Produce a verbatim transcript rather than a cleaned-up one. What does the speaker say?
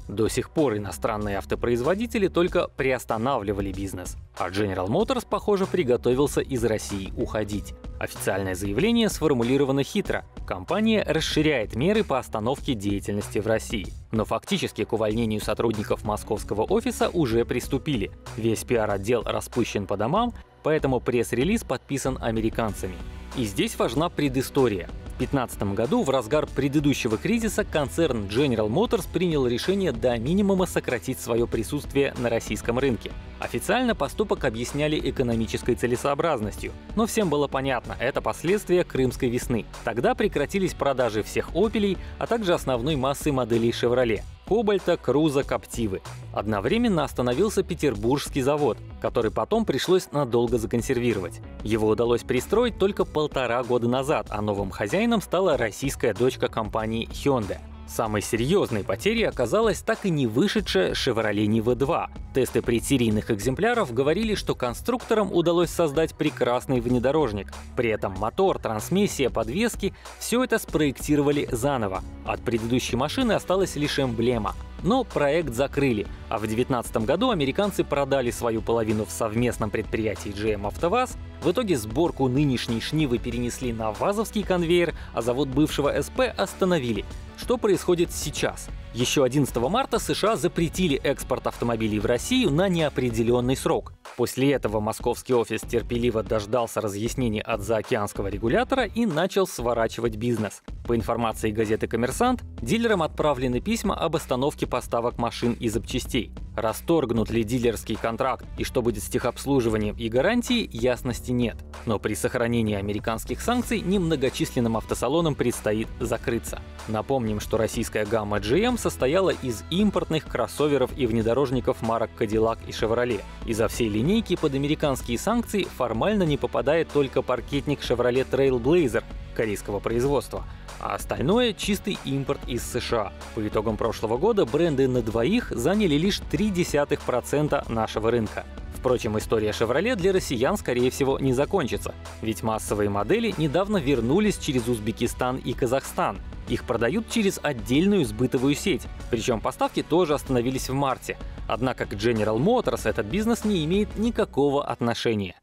До сих пор иностранные автопроизводители только приостанавливали бизнес, а General Motors, похоже, приготовился из России уходить. Официальное заявление сформулировано хитро. Компания расширяет меры по остановке деятельности в России. Но фактически к увольнению сотрудников московского офиса уже приступили. Весь пиар-отдел распущен по домам, поэтому пресс-релиз подписан американцами. И здесь важна предыстория. В две тысячи пятнадцатом году, в разгар предыдущего кризиса, концерн General Motors принял решение до минимума сократить свое присутствие на российском рынке. Официально поступок объясняли экономической целесообразностью, но всем было понятно, это последствия Крымской весны. Тогда прекратились продажи всех Opel, а также основной массы моделей Chevrolet — Кобальта, Круза, Коптивы. Одновременно остановился петербургский завод, который потом пришлось надолго законсервировать. Его удалось пристроить только полтора года назад, а новым хозяином стала российская дочка компании Hyundai. Самой серьезной потерей оказалась так и не вышедшая Chevrolet Niva два. Тесты предсерийных экземпляров говорили, что конструкторам удалось создать прекрасный внедорожник. При этом мотор, трансмиссия, подвески — все это спроектировали заново. От предыдущей машины осталась лишь эмблема. Но проект закрыли, а в две тысячи девятнадцатом году американцы продали свою половину в совместном предприятии джи эм «АвтоВАЗ». В итоге сборку нынешней Шнивы перенесли на ВАЗовский конвейер, а завод бывшего эс пэ остановили. Что происходит сейчас? Еще одиннадцатого марта США запретили экспорт автомобилей в Россию на неопределенный срок. После этого московский офис терпеливо дождался разъяснений от заокеанского регулятора и начал сворачивать бизнес. По информации газеты «Коммерсант», дилерам отправлены письма об остановке поставок машин и запчастей. Расторгнут ли дилерский контракт и что будет с техобслуживанием и гарантией, ясности нет. Но при сохранении американских санкций немногочисленным автосалонам предстоит закрыться. Напомним, что российская гамма джи эм состояла из импортных кроссоверов и внедорожников марок Cadillac и Chevrolet. Из-за всей линейки под американские санкции формально не попадает только паркетник Chevrolet Trailblazer корейского производства, а остальное — чистый импорт из США. По итогам прошлого года бренды на двоих заняли лишь ноль целых три десятых процента нашего рынка. Впрочем, история Chevrolet для россиян, скорее всего, не закончится, ведь массовые модели недавно вернулись через Узбекистан и Казахстан. Их продают через отдельную сбытовую сеть, причем поставки тоже остановились в марте. Однако к General Motors этот бизнес не имеет никакого отношения.